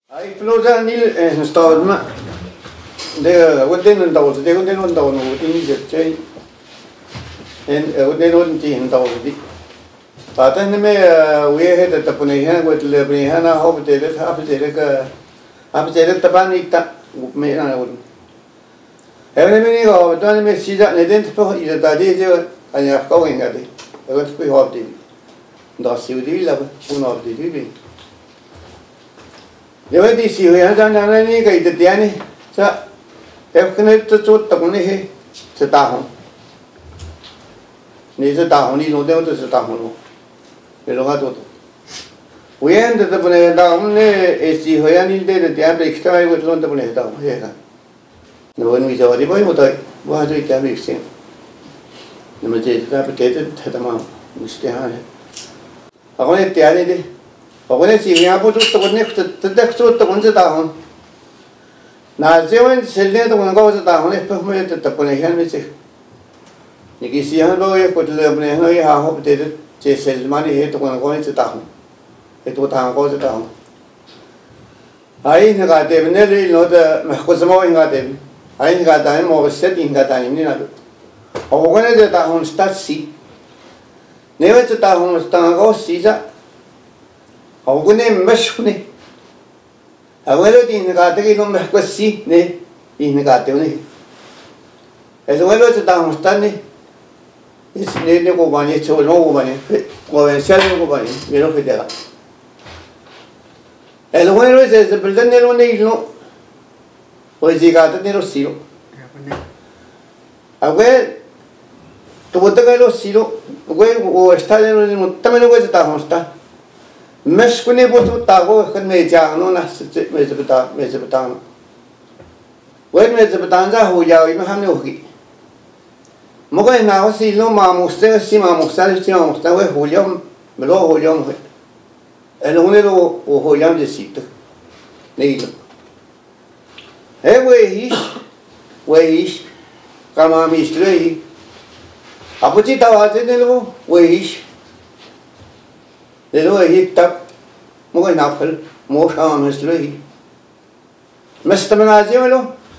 Ai flosa nil stodma de wden ndaw de wden ndaw no tin je chei en wden tin ndaw di patan me we he de tapne ha wet le bre ha na hob de ha ab de tapan ikta me na wud evne me ni go dan me sija ne den po ida da de je anya ka wen ga de wet po hob de da si di la uno de di nếu đi xíu ya cho nên ni cái tiền này sa em cái này chút tập này hết sẽ ta không ni sẽ ta không ni luôn đâu sẽ ta không luôn cái đó tốt vậy anh tập này ta không này xíu ya ni để tiền để extra cái luôn tập này ta không hết cả nếu anh bây giờ đi bao nhiêu tuổi bao nhiêu tiền được xem nếu mà chơi ta phải chơi thì ta mà mình sẽ hay à cái tiền này đi 어머니 지금 아버지 또 근데 그때 또 언제 다 혼. 나 제원 셀레도 그런 거 다 혼에 펌에 또 보내 현미지. 이게 시한로에 고들려면 해야 하고 되게 제 셀만이 해도 그런 거 이제 다 혼. 해도 다 하고 다 혼. 아이 내가 때문에 너도 고스모인가 돼. 아이 내가 다 뭐 세팅가 다니나. 어머니 다 혼 스타시. 내가 다 혼 스타고 시작 어그네 맛있네. 아무래도 이는 가득이 너무 맛있지, 네, 이는 가득네. 그래서 왜로 다 못하네. 이제 고 많이 저러 고 많이, 고에 살려 고 많이 이렇게 돼가. 그래서 왜로 이제 빌던 내로네 일로, 어디 가도 내로 시로. 왜 또 어떻게로 시로, 왜 스타일로 못 때문에 왜 다 못다. Mescune botu tago kan me jangno na me jabata wen me jabata ja ho yawi ma hamne hogi moga na ho si lo ma musta si ma musta si ma musta we ho yam me lo ho yam el one lo ho yam de sit nei lo we is kama mi strei apuchi ta de lo we is nếu ấy tập mỗi nào phải mỗi sao mà xử lý, mà sao mà làm gì vậy lo?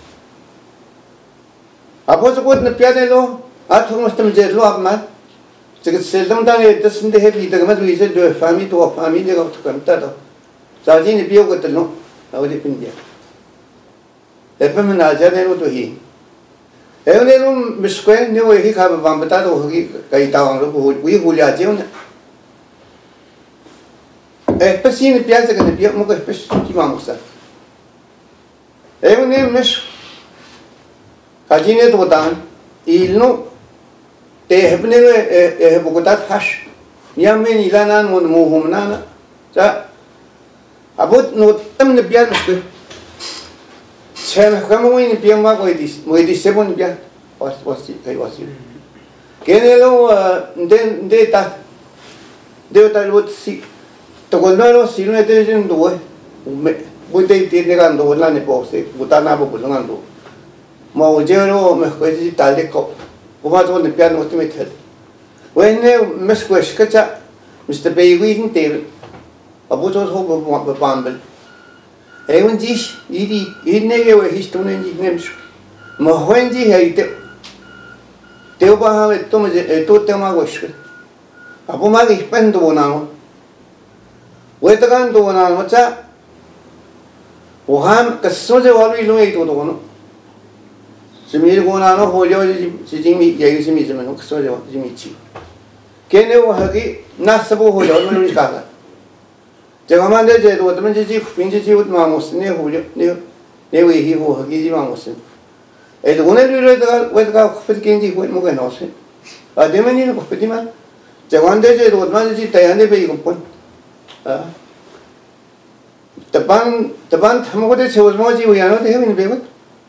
à bây giờ có những cái này lo, à thôi mà sao mà chơi lo à mà, chỉ cái sự làm đang ấy, tất nhiên là hết cái mà tụi mình đôi family to family cái đó cũng ta đó, giờ chỉ những biểu cái đó, à vậy thì gì? để phải mình làm gì này lo tụi hi, em này lo misquén nếu ấy khi mà làm bắt đầu cái tao nó cũng vui là chứ Pesini piazza che ne piazza, ma che ti vamos a. E un emes, cagine dotan, il no, te hebnere e bogotat hash, yamen ilanan mon muhumnana, sa, abut no tam ne piazza, c'è come un piazza mo di sebon piazza, was. Che ne lo de ta, de ta lo si. तो कोल्लो सीने तेरे दो है बुद्धि तीन का दो ना ने पोसे बुता ना बो बुलंगा दो मौजेरो में कोई ताले को वो तो ने प्यार होते में थे वैने मस्कोश कच्चा मिस्टर बेवी इन तेरे अब वो तो हो पांबल है उन जी इने के वो हिस्टोने जी ने महों जी है इते तेरे बाहर तो मुझे तो तेरा गोश अब वो मारी पेन तो बनाओ 왜 तकान तो ना मचा वहाँ कसम से वाली लोग एक तो कौन सिमीर को ना हो जाओ जिमी यही सिमी से मैंने कसम से जिमी ची कहने वो है कि ना सब हो जाओ मैंने नहीं कहा जब हमारे जैसे तो तब जी पिंजी जी उत मामूस ने हो जाओ ने वो ही हो है कि जी मामूस है तो उन्हें भी वे तका खुद के जी कोई मुझे ना से आधे में नहीं खुद ही मान जब हमारे जैसे तो तब जी तैयार पे ही कुछ तबान हमको तो सेवस मौजी हुई आना तो है भी नहीं बेगुत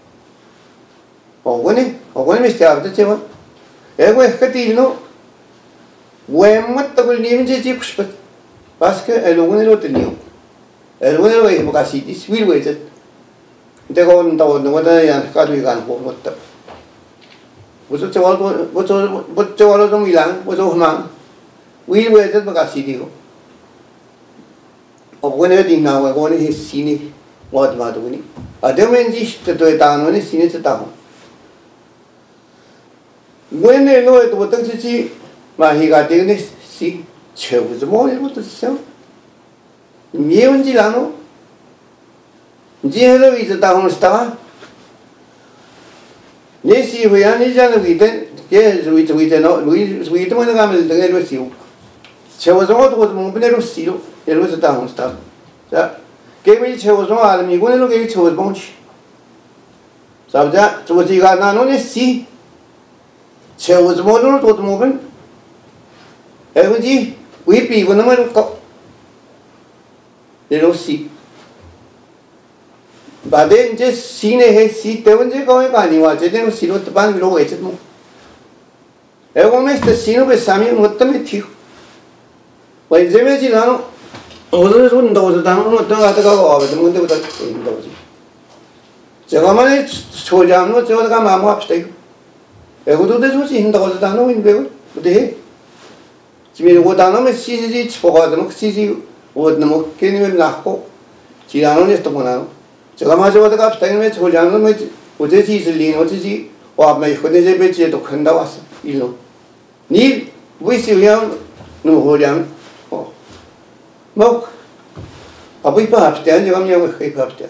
ओगोने में स्टाफ तो सेवन एक वो कती लो वो मत तो कोई नियम जे कुछ बस के लोगों ने लोटे नहीं हो लोगों ने वही मुकासी थी स्वील वही थे देखो उन तो यार काटवी कान हो मत वो चवाल तो मिलान वो तो हमां वील वही थे मुकासी थी हो अब वो ने दिन ना वो ने सीने what Maduni. A demenji to a town on a senior town. When they know it, what does it see? My got this see, chose more able to sell. Mion Gilano Gelo is a town star. Nessie, we are not with it. Yes, we don't want to come together with you. She was all what Montero Seal, it was a town star. Gave me she was all me when you gave to a bunch. So that was you got none on the sea. She was more than what moving. Every we be when I'm got. They don't see. But then just seen a head seat, they won't go anywhere. They don't see what the band will wait at more. Everyone the scene of a Samuel with them with you. When they made it on, all those windows down, not to go over the window without windows. The woman told you not to come upstairs. They would do this was in those down in Bill, but they Jimmy would down and sees it for the Moxie. Would no can you laugh? Girano is to one. So I'm also the upstairs with Hojano with this easily noticing or my footage a bit to Kandawas. You know. Need we see young no Hojam. Oh. Moke. A weep upstairs, you come young with upstairs.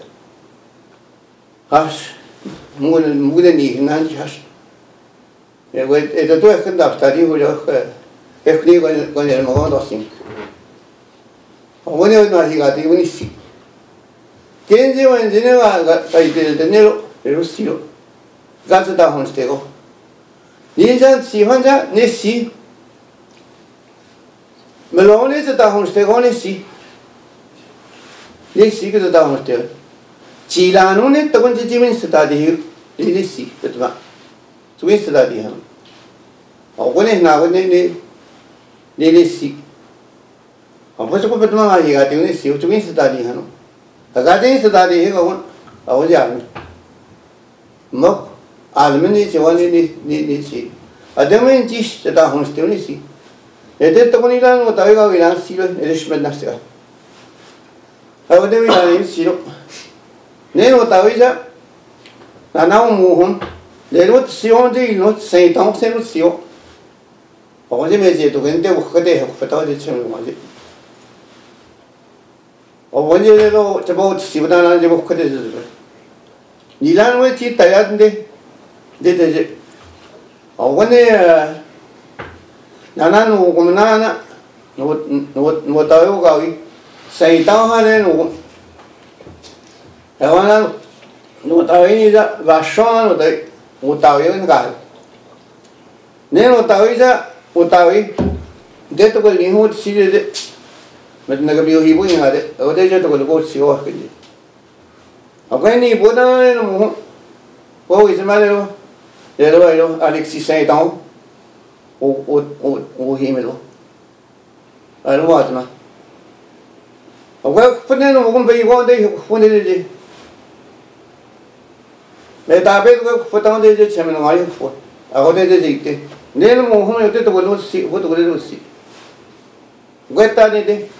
Hush. More than none hush. It went at the door and up study with your if they went on a more thing. When you know he got the only see. Kenzie when Geneva got the Nero, the Rusio. That's a down stego. Ninja, see Honda, Nessie. Malone is a down stego, Nessie. Nessie is a down stego. Chilano, the one to Jimmy study here, Nessie, but what? To study him. Or when it now, when they see. What's a good man? I got you to win study. I got in study here. I was young. Mock, Almany, the one in see. I don't mean dish that I want to see. They did the money down what I got in a seal, Irishman Nasser. I would never see you. Then what I was up. And now move home. They would see on the not say, don't say, would see you. I was amazed to win the hook for all the children. Or when you know about Sivana and the book criticism. Nilan will see tired did it. Or when they Nana no Gomana, what I go say down and I want to know what I need that Vashon or what I even got. Then what I is that what I did to go in what see it. But never be he wing at it, or they just go see what can you. A penny put on what is the matter? The other way, Alexis say down or him. I don't want to. Well, put in a woman by 1 day when it is. Let I bet go put on the chairman of my foot. I ordered it. Then Mohammed did not see what will see. Get that day.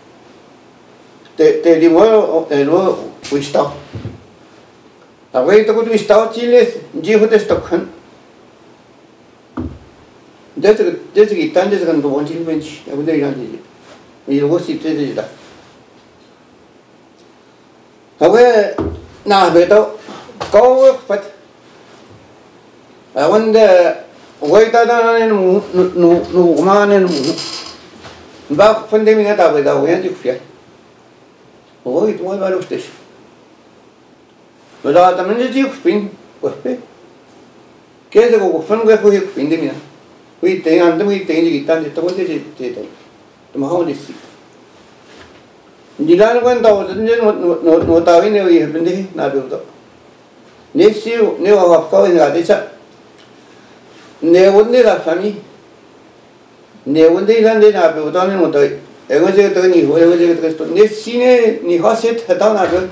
They were we stop. A way to go to start Chiles, Jehu Stockton. That's a guitar is going to want to bench. I would say, we will see that. However, now better go, but I wonder why that no man and back when they mean that without when you fear. Oh, it was my station. But the minute you spin, was pay. Get the fun where we spin them. We take and we take the guitar to what they did. The Mahoney seat. Nilan went out and no time we have been there, not built up. Next year, never have called in Radisha. Never would need a family. Never would they land in a built on in what I was a Tony, whoever was to next scene, Nihoset had done a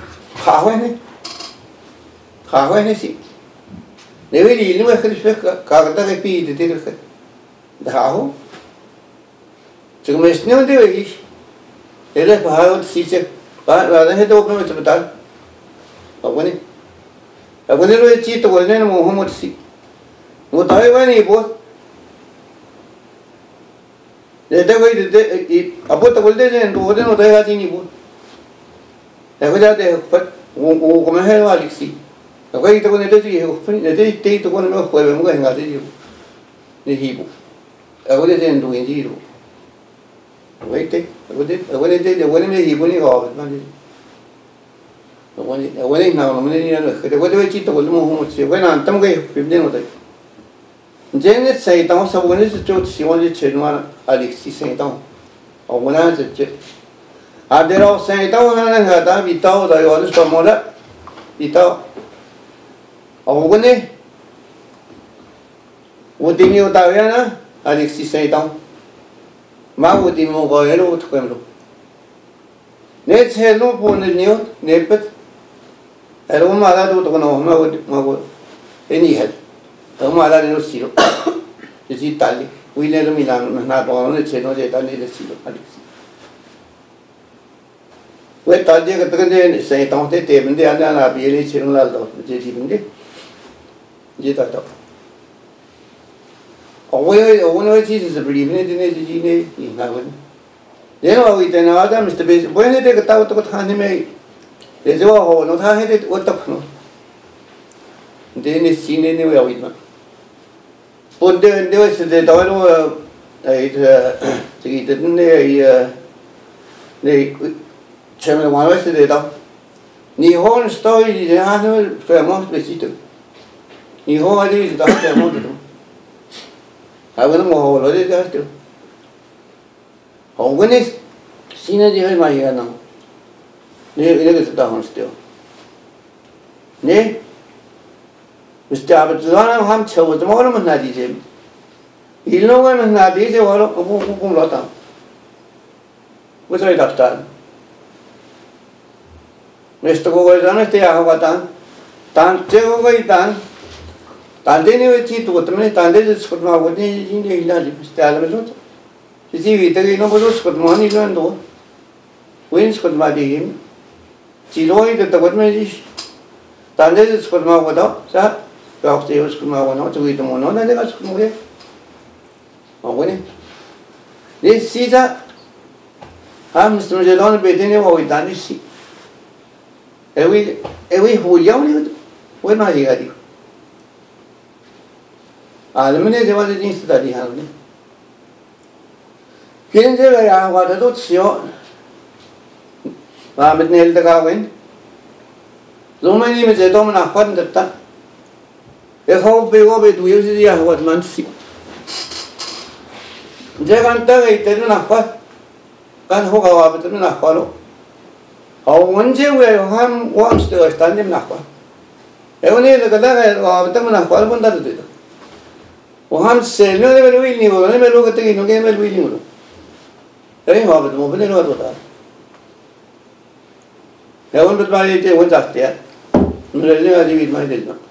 how anything. They really knew a Carta repeated the how. So, Miss New Day, they left a hard seat, but rather had opened with the Abone lo chito con el Muhammad si. No Taiwan bo. De apuesta con el en tu no te gati ni bo. La verdad de o como es el Alexi. La verdad con el de to con no fue muy en gati de hibo. La verdad de en tu giro. Wait, when they hibo ni go. When now, when chito con Muhammad si. When I'm tamgay pibden no Janet say down someone is to see one children Alexi saying down. Or when I said, are they all saying down and had that be told I was from Mola? Be told. Or when they would you know Diana? Alexi say down. Ma would you move a hello to Quemlo? Let's have no one new, Nepet. I don't matter to know any help. Mala de los silos, es Italia. We never Milan, not on the channel de Italia silo. We thought you could say, don't they take the other be channel of the Jetta. Away, one of Jesus is a believing in heaven. Then we then other Mr. Base, when they take a out of honey, there's all not headed what the then it's seen anywhere with me. But there was the dollar, didn't they chairman one was the dog. Nihon story is a hundred Fairmont visitor. Nihon is the Fairmont. I will know what it does to. Oh, when it's seen at my ear now. There is a down still. Nay. Mr. Abbott, I'm told the morning not easy. You know when it's not easy, or a lot. What's right up done? Mr. Goes on a day, I have done. Done, tell away done. Done, then you will see to what the minute and this is for my wedding in the United States. You see, we tell you no one got money to do. Wins got my game. She knows that the woodman is. Done, this is for my water, sir. They was come out not to eat the moon, and they was come away. Or winning. This Caesar, I'm Mr. Magellan, but anyway, we done this. Every who young when I hear you. I eliminate what it is that he has me. Can't say I want to do so. I'm at nail the garden. So many is a dominant fun that. A whole big of it will see what man see. They can't tell it, they don't know what. Can't hook out, but they don't follow. How one day we have wants to stand him now. Only the Gadaga or the Tamana Falcon does it. One said, no, never will you, never look at the game, never will you. They have it, move in order. I want to buy it once after. I with my dinner.